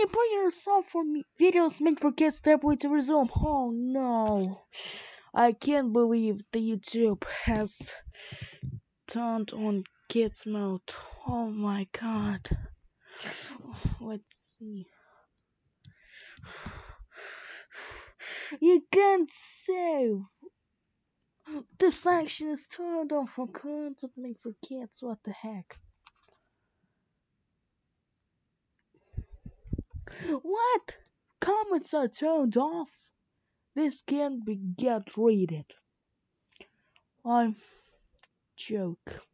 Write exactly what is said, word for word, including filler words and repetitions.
you put yourself for me? Videos made for kids step way to resume. Oh no. I can't believe the YouTube has turned on kids mode. Oh my god. Let's see. You can't save. This action is turned on for content made for kids. What the heck? What? Comments are turned off. This can't be get rated. I joke.